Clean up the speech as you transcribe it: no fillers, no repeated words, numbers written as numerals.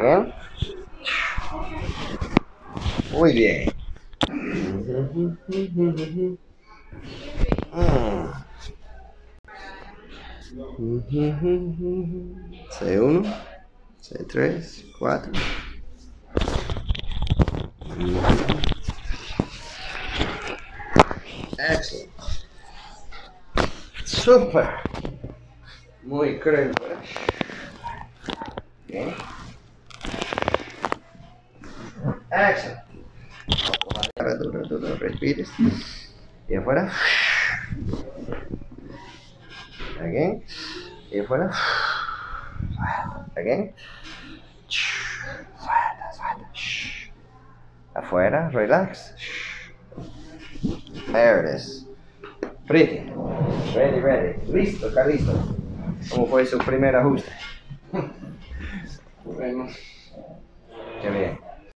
Again. Muy bien. C1, C3, 4. Excellent. Super. Muy cruel. Okay. Excellent. Duro, respires. Y afuera. Again. Y afuera. Again. Suelta. Afuera, relax. There it is. Pretty. Ready. Listo, está listo. ¿Cómo fue su primer ajuste? Bueno. Qué bien.